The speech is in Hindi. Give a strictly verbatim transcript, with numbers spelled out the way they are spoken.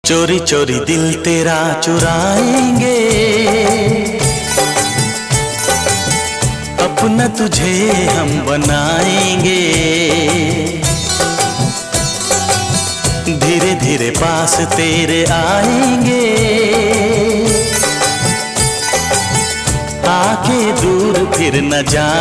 चोरी चोरी दिल तेरा चुराएंगे, अपना तुझे हम बनाएंगे। धीरे धीरे पास तेरे आएंगे, आके दूर फिर न जा